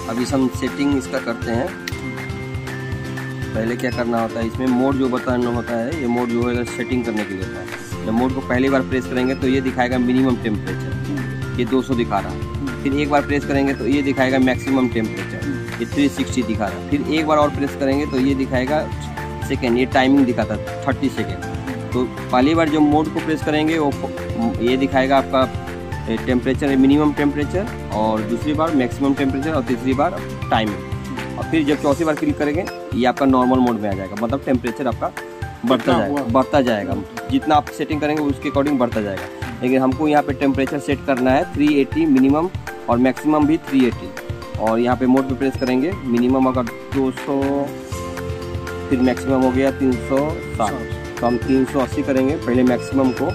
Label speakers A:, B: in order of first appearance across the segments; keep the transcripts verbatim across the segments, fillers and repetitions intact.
A: अभी हम सेटिंग इसका करते हैं। पहले क्या करना होता है, इसमें मोड जो बताना होता है, ये मोड जो है सेटिंग करने के लिए होता है। जब मोड को पहली बार प्रेस करेंगे तो ये दिखाएगा मिनिमम टेम्परेचर, ये दो सौ दिखा रहा। फिर एक बार प्रेस करेंगे तो ये दिखाएगा मैक्सिमम टेम्परेचर, ये तीन सौ साठ दिखा रहा। फिर एक बार और प्रेस करेंगे तो ये दिखाएगा सेकेंड, ये टाइमिंग दिखाता है तीस सेकेंड। तो पहली बार जो मोड को प्रेस करेंगे वो ये दिखाएगा आपका टेम्परेचर, मिनिमम टेम्परेचर, और दूसरी बार मैक्सिमम टेम्परेचर, और तीसरी बार टाइमिंग। और फिर जब चौथी बार क्लिक करेंगे ये आपका नॉर्मल मोड में आ जाएगा, मतलब टेम्परेचर आपका बढ़ता जाएगा बढ़ता जाएगा जितना आप सेटिंग करेंगे उसके अकॉर्डिंग बढ़ता जाएगा। लेकिन हमको यहाँ पे टेम्परेचर सेट करना है तीन सौ अस्सी मिनिमम, और मैक्सिमम भी तीन सौ अस्सी। और यहाँ पे मोड पे प्रेस करेंगे, मिनिमम अगर दो सौ, फिर मैक्सिमम हो गया तीन सौ साठ, तो हम तीन सौ अस्सी करेंगे पहले मैक्सिमम को,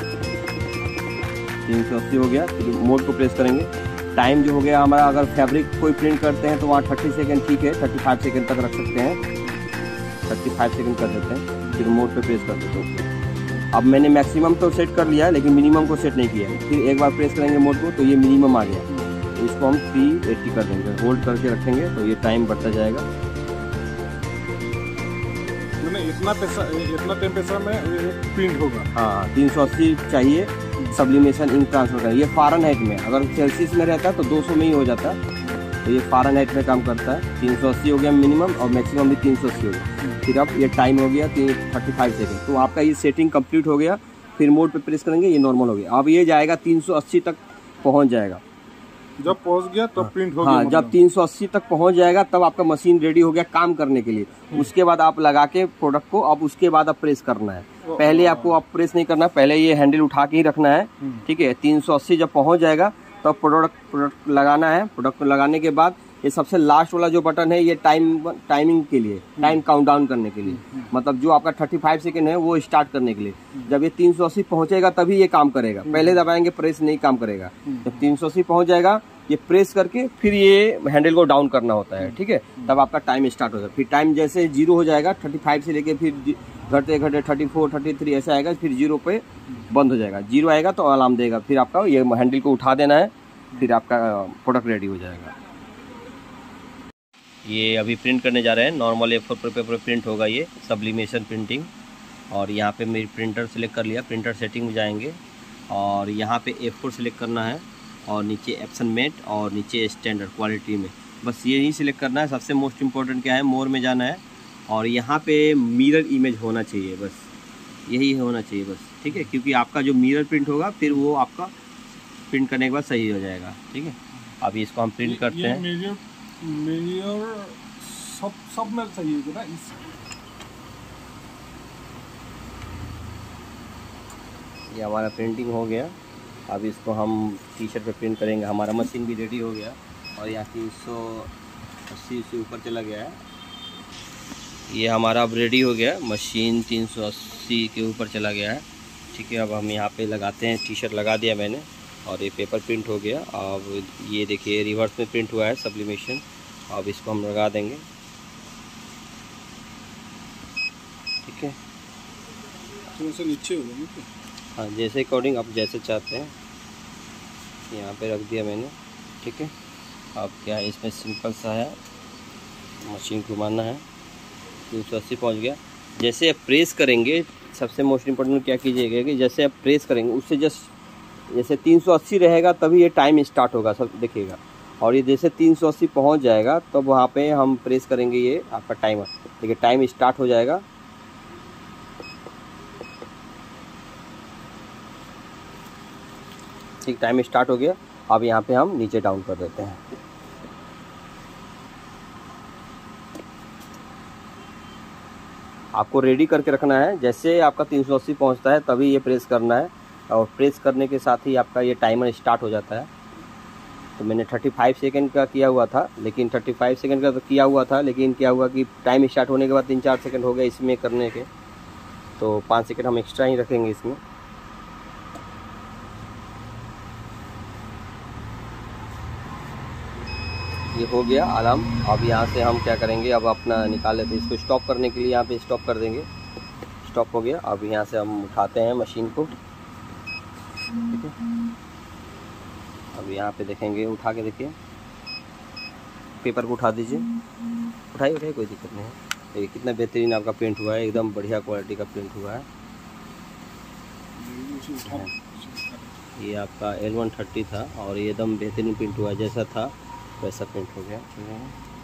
A: तीन सौ अस्सी हो गया। फिर मोड को प्रेस करेंगे। टाइम जो हो गया हमारा, अगर फैब्रिक कोई प्रिंट करते हैं तो वहाँ तीस सेकंड ठीक है, पैंतीस सेकंड तक रख सकते हैं, पैंतीस सेकंड कर देते हैं। फिर मोड पे प्रेस कर देते हैं। अब मैंने मैक्सिमम तो सेट कर लिया है लेकिन मिनिमम को सेट नहीं किया है। फिर एक बार प्रेस करेंगे मोड को तो ये मिनिमम आ गया, तो इसको हम तीन सौ अस्सी कर देंगे, होल्ड करके रखेंगे तो ये टाइम बढ़ता जाएगा।
B: इतना इतना टेम्परेचर में प्रिंट होगा।
A: हाँ, तीन सौ अस्सी चाहिए सब्लिमेशन इंक ट्रांसफर का। ये फ़ारेनहाइट में, अगर सेल्सियस में रहता तो दो सौ में ही हो जाता, तो ये फ़ारेनहाइट में काम करता है। तीन सौ अस्सी हो गया मिनिमम, और मैक्सिमम भी तीन सौ अस्सी हो गया। फिर अब ये टाइम हो गया तीन पैंतीस सेकेंड, तो आपका ये सेटिंग कंप्लीट हो गया। फिर मोड पे प्रेस करेंगे, ये नॉर्मल हो गया। अब ये जाएगा तीन सौ अस्सी तक पहुँच जाएगा।
B: जब पहुंच गया तो प्रिंट हो
A: गया। हाँ, जब तीन सौ अस्सी तक पहुंच जाएगा तब आपका मशीन रेडी हो गया काम करने के लिए। उसके बाद आप लगा के प्रोडक्ट को, अब उसके बाद आप प्रेस करना है। पहले आपको आप प्रेस नहीं करना, पहले ये हैंडल उठा के ही रखना है, ठीक है। तीन सौ अस्सी जब पहुंच जाएगा तब प्रोडक्ट प्रोडक्ट लगाना है। प्रोडक्ट लगाने के बाद ये सबसे लास्ट वाला जो बटन है, ये टाइम टाइमिंग के लिए, टाइम काउंट डाउन करने के लिए, मतलब जो आपका पैंतीस सेकंड है वो स्टार्ट करने के लिए। जब ये तीन सौ अस्सी पहुंचेगा तभी ये काम करेगा, पहले दबाएंगे प्रेस नहीं काम करेगा। जब तीन सौ अस्सी पहुंच जाएगा, ये प्रेस करके फिर ये हैंडल को डाउन करना होता है, ठीक है। तब आपका टाइम स्टार्ट हो जाएगा। फिर टाइम जैसे जीरो हो जाएगा, पैंतीस से लेके फिर घटते घटते चौंतीस, तैंतीस ऐसा आएगा, फिर जीरो पे बंद हो जाएगा। जीरो आएगा तो अलार्म देगा, फिर आपका ये हैंडल को उठा देना है, फिर आपका प्रोडक्ट रेडी हो जाएगा। ये अभी प्रिंट करने जा रहे हैं, नॉर्मल ए फोर पेपर पर प्रिंट होगा ये सब्लिमेशन प्रिंटिंग। और यहाँ पे मेरी प्रिंटर सेलेक्ट कर लिया, प्रिंटर सेटिंग में जाएंगे और यहाँ पे ए फोर सेलेक्ट करना है, और नीचे एप्सन मेट, और नीचे स्टैंडर्ड क्वालिटी में, बस यही सिलेक्ट करना है। सबसे मोस्ट इम्पोर्टेंट क्या है, मोर में जाना है, और यहाँ पे मिरर इमेज होना चाहिए, बस यही होना चाहिए बस, ठीक है। क्योंकि आपका जो मिरर प्रिंट होगा फिर वो आपका प्रिंट करने के बाद सही हो जाएगा, ठीक है। अभी इसको हम प्रिंट करते हैं।
B: मिरर मिरर सब सब में सही होगा ना।
A: ये हमारा प्रिंटिंग हो गया। अब इसको हम टी शर्ट पे प्रिंट करेंगे। हमारा मशीन भी रेडी हो गया, और यहाँ तीन सौ अस्सी से ऊपर चला गया है। ये हमारा अब रेडी हो गया, मशीन तीन सौ अस्सी के ऊपर चला गया है, ठीक है। अब हम यहाँ पे लगाते हैं, टी शर्ट लगा दिया मैंने, और ये पेपर प्रिंट हो गया। अब ये देखिए रिवर्स में प्रिंट हुआ है सब्लिमेशन। अब इसको हम लगा देंगे, ठीक है।
B: थोड़ा सा नीचे होगा,
A: हाँ, जैसे अकॉर्डिंग आप जैसे चाहते हैं। यहाँ पे रख दिया मैंने, ठीक है। अब क्या है, इसमें सिंपल सा है, मशीन घुमाना है, तीन सौ अस्सी पहुँच गया। जैसे आप प्रेस करेंगे, सबसे मोस्ट इम्पोर्टेंट क्या कीजिएगा कि जैसे आप प्रेस करेंगे उससे जस्ट जैसे तीन सौ अस्सी रहेगा तभी ये टाइम स्टार्ट होगा, सब देखिएगा। और ये जैसे तीन सौ अस्सी पहुँच जाएगा तब तो वहाँ पे हम प्रेस करेंगे, ये आपका टाइमर, ठीक है, टाइम स्टार्ट हो जाएगा। ठीक, टाइम स्टार्ट हो गया। अब यहाँ पे हम नीचे डाउन कर देते हैं। आपको रेडी करके रखना है, जैसे आपका तीन सौ अस्सी पहुँचता है तभी ये प्रेस करना है, और प्रेस करने के साथ ही आपका ये टाइमर स्टार्ट हो जाता है। तो मैंने पैंतीस सेकंड का किया हुआ था, लेकिन पैंतीस सेकंड का तो किया हुआ था, लेकिन क्या हुआ कि टाइम स्टार्ट होने के बाद तीन चार सेकंड हो गए इसमें करने के, तो पाँच सेकंड हम एक्स्ट्रा ही रखेंगे इसमें। ये हो गया अलार्म। अब यहाँ से हम क्या करेंगे, अब अपना निकाल लेते हैं। इसको स्टॉप करने के लिए यहाँ पे स्टॉप कर देंगे। स्टॉप हो गया। अब यहाँ से हम उठाते हैं मशीन को, ठीक है। अब यहाँ पे देखेंगे, उठा के देखिए, पेपर को उठा दीजिए, उठाइए उठाइए, कोई दिक्कत नहीं है। देखिए कितना बेहतरीन आपका प्रिंट हुआ है, एकदम बढ़िया क्वालिटी का प्रिंट हुआ है। ये आपका एल वन थर्टी था और ये एकदम बेहतरीन प्रिंट हुआ है, जैसा था वैसा प्रिंट हो गया।